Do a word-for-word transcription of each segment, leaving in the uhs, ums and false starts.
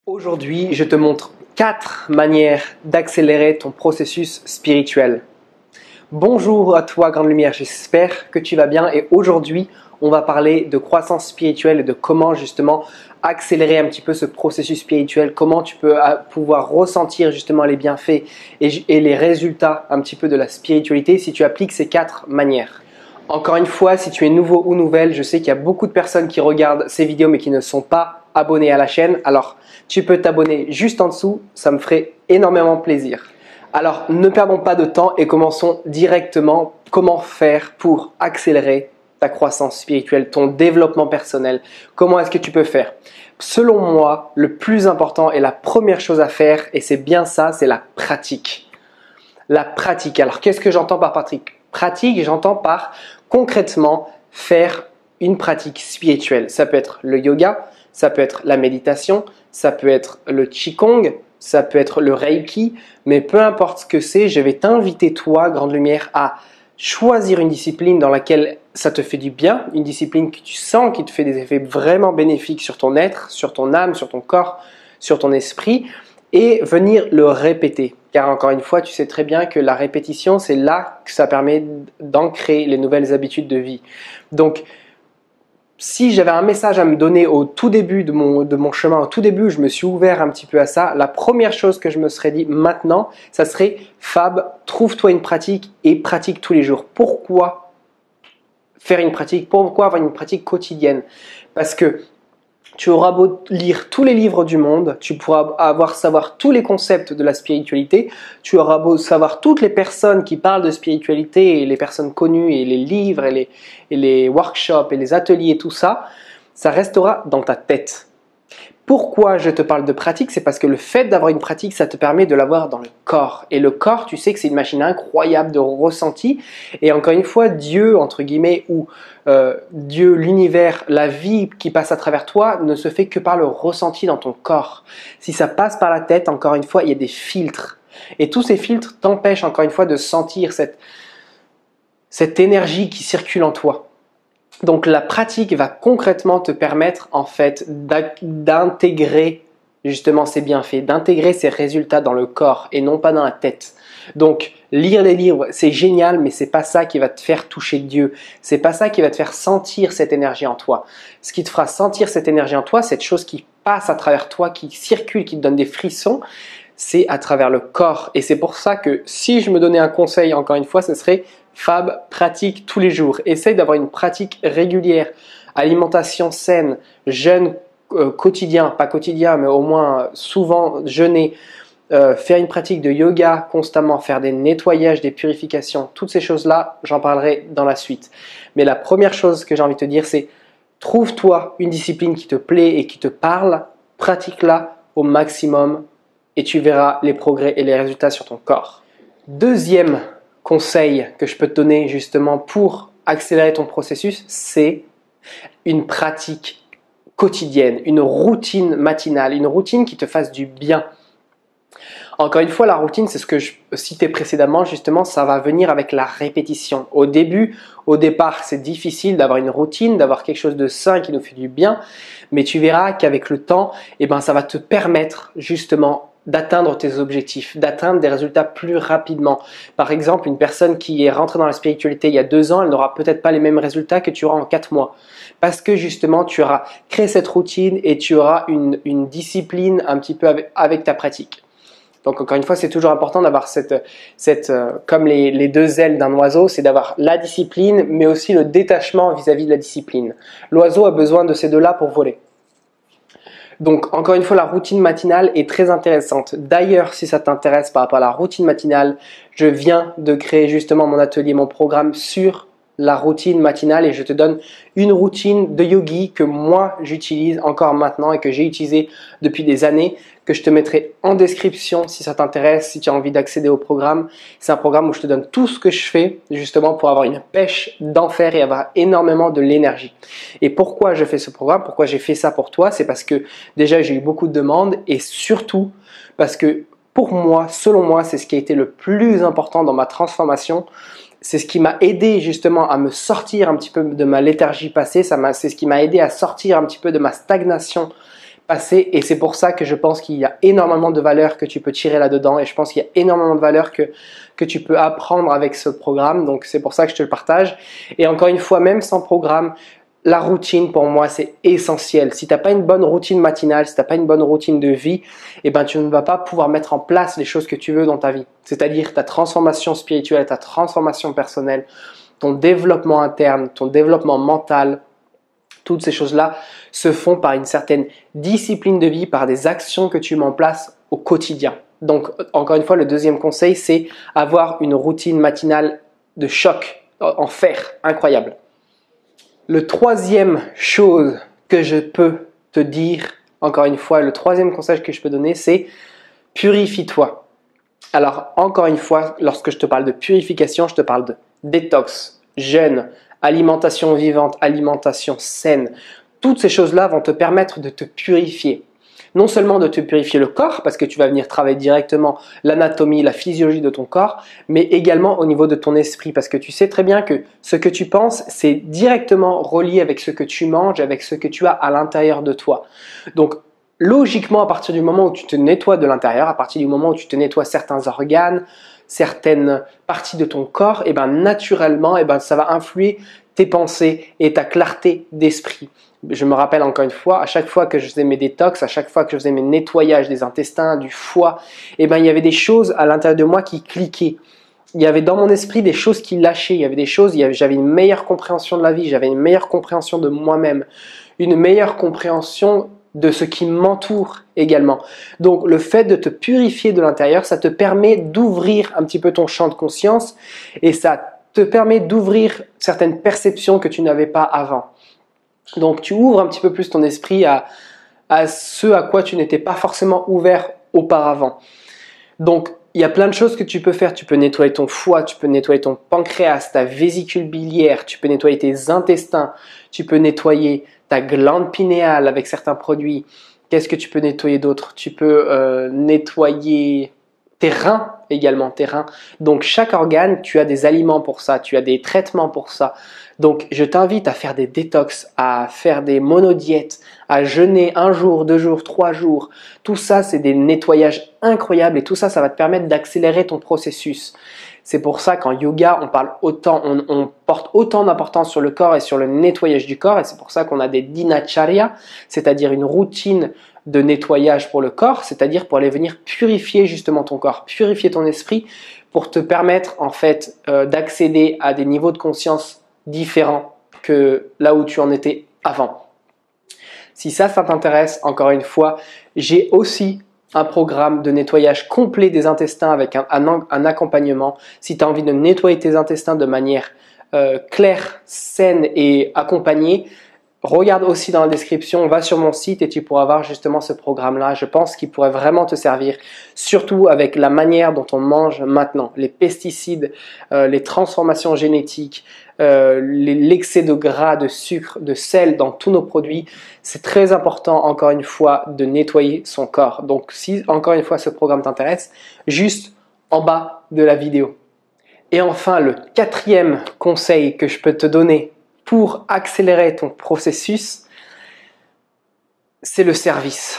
Aujourd'hui, je te montre quatre manières d'accélérer ton processus spirituel. Bonjour à toi, Grande Lumière, j'espère que tu vas bien et aujourd'hui, on va parler de croissance spirituelle et de comment justement accélérer un petit peu ce processus spirituel, comment tu peux pouvoir ressentir justement les bienfaits et, et les résultats un petit peu de la spiritualité si tu appliques ces quatre manières. Encore une fois, si tu es nouveau ou nouvelle, je sais qu'il y a beaucoup de personnes qui regardent ces vidéos mais qui ne sont pas abonnées à la chaîne. Alors, tu peux t'abonner juste en dessous, ça me ferait énormément plaisir. Alors, ne perdons pas de temps et commençons directement. Comment faire pour accélérer ta croissance spirituelle, ton développement personnel? Comment est-ce que tu peux faire? Selon moi, le plus important et la première chose à faire, et c'est bien ça, c'est la pratique. La pratique. Alors, qu'est-ce que j'entends par pratique? Pratique, j'entends par concrètement faire une pratique spirituelle. Ça peut être le yoga, ça peut être la méditation, ça peut être le qigong, ça peut être le reiki, mais peu importe ce que c'est, je vais t'inviter toi, Grande Lumière, à choisir une discipline dans laquelle ça te fait du bien, une discipline que tu sens qui te fait des effets vraiment bénéfiques sur ton être, sur ton âme, sur ton corps, sur ton esprit, et venir le répéter. Car encore une fois, tu sais très bien que la répétition, c'est là que ça permet d'ancrer les nouvelles habitudes de vie. Donc, si j'avais un message à me donner au tout début de mon, de mon chemin, au tout début, je me suis ouvert un petit peu à ça, la première chose que je me serais dit maintenant, ça serait Fab, trouve-toi une pratique et pratique tous les jours. Pourquoi faire une pratique? Pourquoi avoir une pratique quotidienne? Parce que tu auras beau lire tous les livres du monde, tu pourras avoir savoir tous les concepts de la spiritualité, tu auras beau savoir toutes les personnes qui parlent de spiritualité, et les personnes connues, et les livres, et les, et les workshops, et les ateliers, tout ça, ça restera dans ta tête. Pourquoi je te parle de pratique? C'est parce que le fait d'avoir une pratique, ça te permet de l'avoir dans le corps. Et le corps, tu sais que c'est une machine incroyable de ressenti. Et encore une fois, Dieu, entre guillemets, ou euh, Dieu, l'univers, la vie qui passe à travers toi, ne se fait que par le ressenti dans ton corps. Si ça passe par la tête, encore une fois, il y a des filtres. Et tous ces filtres t'empêchent, encore une fois, de sentir cette, cette énergie qui circule en toi. Donc la pratique va concrètement te permettre en fait d'intégrer justement ces bienfaits, d'intégrer ces résultats dans le corps et non pas dans la tête. Donc lire les livres, c'est génial, mais c'est pas ça qui va te faire toucher Dieu. C'est pas ça qui va te faire sentir cette énergie en toi. Ce qui te fera sentir cette énergie en toi, cette chose qui passe à travers toi, qui circule, qui te donne des frissons, c'est à travers le corps. Et c'est pour ça que si je me donnais un conseil, encore une fois, ce serait Fab, pratique tous les jours. Essaye d'avoir une pratique régulière, alimentation saine, jeûne euh, quotidien, pas quotidien, mais au moins souvent jeûner, euh, faire une pratique de yoga constamment, faire des nettoyages, des purifications, toutes ces choses-là, j'en parlerai dans la suite. Mais la première chose que j'ai envie de te dire, c'est trouve-toi une discipline qui te plaît et qui te parle, pratique-la au maximum et tu verras les progrès et les résultats sur ton corps. Deuxième conseil que je peux te donner justement pour accélérer ton processus, c'est une pratique quotidienne, une routine matinale, une routine qui te fasse du bien. Encore une fois, la routine, c'est ce que je citais précédemment, justement, ça va venir avec la répétition. Au début, au départ, c'est difficile d'avoir une routine, d'avoir quelque chose de sain qui nous fait du bien, mais tu verras qu'avec le temps, eh ben, ça va te permettre justement d'atteindre tes objectifs, d'atteindre des résultats plus rapidement. Par exemple, une personne qui est rentrée dans la spiritualité il y a deux ans, elle n'aura peut-être pas les mêmes résultats que tu auras en quatre mois. Parce que justement, tu auras créé cette routine et tu auras une, une discipline un petit peu avec, avec ta pratique. Donc encore une fois, c'est toujours important d'avoir cette, cette euh, comme les, les deux ailes d'un oiseau, c'est d'avoir la discipline, mais aussi le détachement vis-à-vis de la discipline. L'oiseau a besoin de ces deux-là pour voler. Donc, encore une fois, la routine matinale est très intéressante. D'ailleurs, si ça t'intéresse par rapport à la routine matinale, je viens de créer justement mon atelier, mon programme sur la routine matinale et je te donne une routine de yogi que moi j'utilise encore maintenant et que j'ai utilisé depuis des années, que je te mettrai en description si ça t'intéresse, si tu as envie d'accéder au programme. C'est un programme où je te donne tout ce que je fais justement pour avoir une pêche d'enfer et avoir énormément de l'énergie. Et pourquoi je fais ce programme, pourquoi j'ai fait ça pour toi, c'est parce que déjà j'ai eu beaucoup de demandes et surtout parce que pour moi, selon moi, c'est ce qui a été le plus important dans ma transformation. C'est ce qui m'a aidé justement à me sortir un petit peu de ma léthargie passée, ça m'a, c'est ce qui m'a aidé à sortir un petit peu de ma stagnation passer et c'est pour ça que je pense qu'il y a énormément de valeur que tu peux tirer là-dedans et je pense qu'il y a énormément de valeur que, que tu peux apprendre avec ce programme. Donc, c'est pour ça que je te le partage. Et encore une fois, même sans programme, la routine, pour moi, c'est essentiel. Si tu n'as pas une bonne routine matinale, si tu n'as pas une bonne routine de vie, eh ben, tu ne vas pas pouvoir mettre en place les choses que tu veux dans ta vie. C'est-à-dire ta transformation spirituelle, ta transformation personnelle, ton développement interne, ton développement mental. Toutes ces choses-là se font par une certaine discipline de vie, par des actions que tu mets en place au quotidien. Donc, encore une fois, le deuxième conseil, c'est avoir une routine matinale de choc, en fer, incroyable. Le troisième chose que je peux te dire, encore une fois, le troisième conseil que je peux donner, c'est purifie-toi. Alors, encore une fois, lorsque je te parle de purification, je te parle de détox, jeûne, alimentation vivante, alimentation saine. Toutes ces choses-là vont te permettre de te purifier. Non seulement de te purifier le corps, parce que tu vas venir travailler directement l'anatomie, la physiologie de ton corps, mais également au niveau de ton esprit, parce que tu sais très bien que ce que tu penses, c'est directement relié avec ce que tu manges, avec ce que tu as à l'intérieur de toi. Donc, logiquement, à partir du moment où tu te nettoies de l'intérieur, à partir du moment où tu te nettoies certains organes, certaines parties de ton corps, et ben naturellement, et ben ça va influer tes pensées et ta clarté d'esprit. Je me rappelle encore une fois, à chaque fois que je faisais mes détox, à chaque fois que je faisais mes nettoyages des intestins, du foie, et ben il y avait des choses à l'intérieur de moi qui cliquaient. Il y avait dans mon esprit des choses qui lâchaient, il y avait des choses, j'avais une meilleure compréhension de la vie, j'avais une meilleure compréhension de moi-même, une meilleure compréhension de ce qui m'entoure également. Donc le fait de te purifier de l'intérieur, ça te permet d'ouvrir un petit peu ton champ de conscience et ça te permet d'ouvrir certaines perceptions que tu n'avais pas avant. Donc tu ouvres un petit peu plus ton esprit à, à ce à quoi tu n'étais pas forcément ouvert auparavant. Donc il y a plein de choses que tu peux faire. Tu peux nettoyer ton foie, tu peux nettoyer ton pancréas, ta vésicule biliaire, tu peux nettoyer tes intestins, tu peux nettoyer ta glande pinéale avec certains produits. Qu'est-ce que tu peux nettoyer d'autre? Tu peux euh, nettoyer tes reins également, tes reins. Donc chaque organe, tu as des aliments pour ça, tu as des traitements pour ça. Donc je t'invite à faire des détox, à faire des monodiètes, à jeûner un jour, deux jours, trois jours. Tout ça, c'est des nettoyages incroyables et tout ça, ça va te permettre d'accélérer ton processus. C'est pour ça qu'en yoga, on parle autant, on, on porte autant d'importance sur le corps et sur le nettoyage du corps. Et c'est pour ça qu'on a des dinacharya, c'est-à-dire une routine de nettoyage pour le corps, c'est-à-dire pour aller venir purifier justement ton corps, purifier ton esprit pour te permettre en fait euh, d'accéder à des niveaux de conscience différents que là où tu en étais avant. Si ça, ça t'intéresse, encore une fois, j'ai aussi un programme de nettoyage complet des intestins avec un, un, un accompagnement. Si tu as envie de nettoyer tes intestins de manière euh, claire, saine et accompagnée, regarde aussi dans la description, va sur mon site et tu pourras voir justement ce programme-là. Je pense qu'il pourrait vraiment te servir, surtout avec la manière dont on mange maintenant. Les pesticides, euh, les transformations génétiques, euh, l'excès de gras, de sucre, de sel dans tous nos produits. C'est très important, encore une fois, de nettoyer son corps. Donc si, encore une fois, ce programme t'intéresse, juste en bas de la vidéo. Et enfin, le quatrième conseil que je peux te donner pour accélérer ton processus, c'est le service.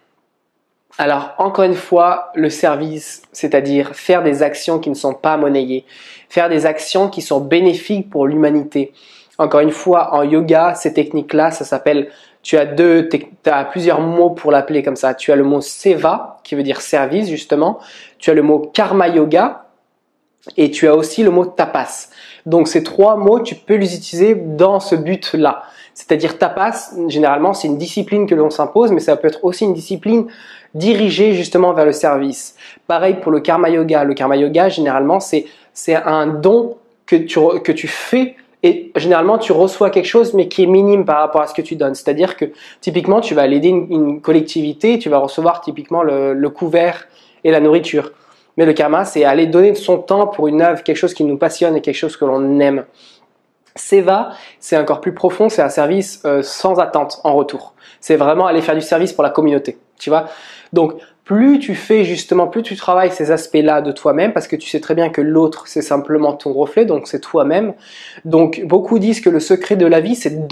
Alors, encore une fois, le service, c'est-à-dire faire des actions qui ne sont pas monnayées, faire des actions qui sont bénéfiques pour l'humanité. Encore une fois, en yoga, ces techniques-là, ça s'appelle, tu as deux, tu as plusieurs mots pour l'appeler comme ça. Tu as le mot seva, qui veut dire service, justement. Tu as le mot karma yoga et tu as aussi le mot tapas. Donc ces trois mots, tu peux les utiliser dans ce but-là. C'est-à-dire tapas, généralement, c'est une discipline que l'on s'impose, mais ça peut être aussi une discipline dirigée justement vers le service. Pareil pour le karma yoga. Le karma yoga, généralement, c'est c'est un don que tu, que tu fais et généralement, tu reçois quelque chose, mais qui est minime par rapport à ce que tu donnes. C'est-à-dire que typiquement, tu vas aller aider une, une collectivité, tu vas recevoir typiquement le, le couvert et la nourriture. Mais le karma, c'est aller donner de son temps pour une œuvre, quelque chose qui nous passionne et quelque chose que l'on aime. Seva, c'est encore plus profond, c'est un service euh, sans attente en retour. C'est vraiment aller faire du service pour la communauté, tu vois. Donc, plus tu fais justement, plus tu travailles ces aspects-là de toi-même, parce que tu sais très bien que l'autre, c'est simplement ton reflet, donc c'est toi-même. Donc, beaucoup disent que le secret de la vie, c'est de donner.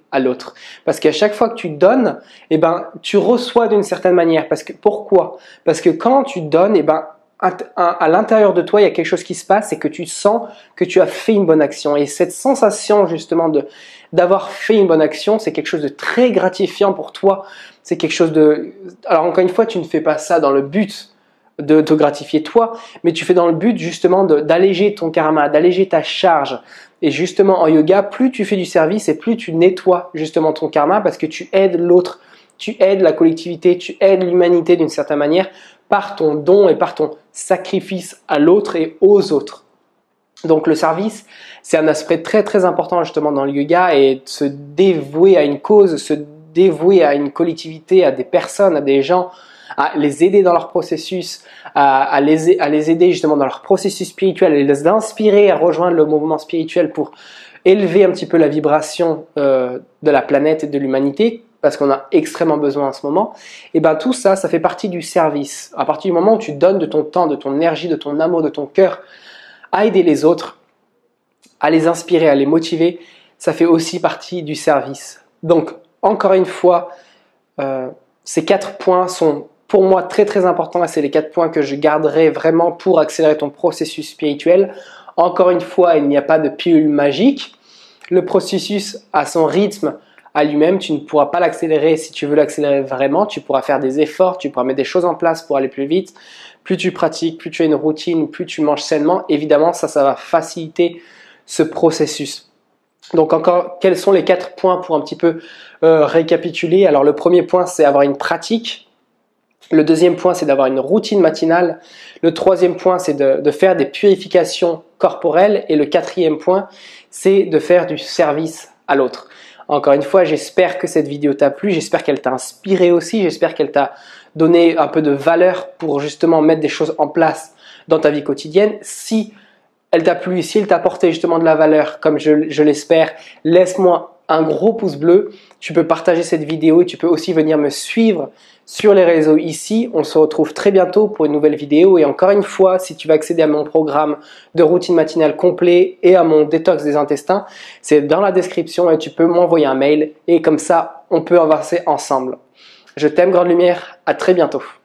à l'autre. Parce qu'à chaque fois que tu donnes, eh ben, tu reçois d'une certaine manière. Parce que, pourquoi? Parce que quand tu donnes, eh ben, à l'intérieur de toi, il y a quelque chose qui se passe, c'est que tu sens que tu as fait une bonne action. Et cette sensation justement de d'avoir fait une bonne action, c'est quelque chose de très gratifiant pour toi. C'est quelque chose de... Alors encore une fois, tu ne fais pas ça dans le but de te gratifier toi, mais tu fais dans le but justement d'alléger ton karma, d'alléger ta charge. Et justement en yoga, plus tu fais du service et plus tu nettoies justement ton karma parce que tu aides l'autre, tu aides la collectivité, tu aides l'humanité d'une certaine manière par ton don et par ton sacrifice à l'autre et aux autres. Donc le service, c'est un aspect très très important justement dans le yoga et se dévouer à une cause, se dévouer à une collectivité, à des personnes, à des gens, à les aider dans leur processus, à, à, les, à les aider justement dans leur processus spirituel, et les inspirer à rejoindre le mouvement spirituel pour élever un petit peu la vibration euh, de la planète et de l'humanité, parce qu'on a extrêmement besoin en ce moment. Et ben tout ça, ça fait partie du service. À partir du moment où tu donnes de ton temps, de ton énergie, de ton amour, de ton cœur, à aider les autres, à les inspirer, à les motiver, ça fait aussi partie du service. Donc, encore une fois, euh, ces quatre points sont pour moi très très importants et c'est les quatre points que je garderai vraiment pour accélérer ton processus spirituel. Encore une fois, il n'y a pas de pilule magique. Le processus a son rythme à lui-même. Tu ne pourras pas l'accélérer si tu veux l'accélérer vraiment. Tu pourras faire des efforts, tu pourras mettre des choses en place pour aller plus vite. Plus tu pratiques, plus tu as une routine, plus tu manges sainement. Évidemment, ça, ça va faciliter ce processus. Donc encore, quels sont les quatre points pour un petit peu euh, récapituler? Alors le premier point, c'est avoir une pratique. Le deuxième point, c'est d'avoir une routine matinale. Le troisième point, c'est de, de faire des purifications corporelles. Et le quatrième point, c'est de faire du service à l'autre. Encore une fois, j'espère que cette vidéo t'a plu. J'espère qu'elle t'a inspiré aussi. J'espère qu'elle t'a donné un peu de valeur pour justement mettre des choses en place dans ta vie quotidienne. Si elle t'a plu, si elle t'a apporté justement de la valeur, comme je, je l'espère, laisse-moi un gros pouce bleu. Tu peux partager cette vidéo et tu peux aussi venir me suivre sur les réseaux ici. On se retrouve très bientôt pour une nouvelle vidéo. Et encore une fois, si tu veux accéder à mon programme de routine matinale complet et à mon détox des intestins, c'est dans la description et tu peux m'envoyer un mail et comme ça, on peut avancer ensemble. Je t'aime, Grande Lumière. À très bientôt.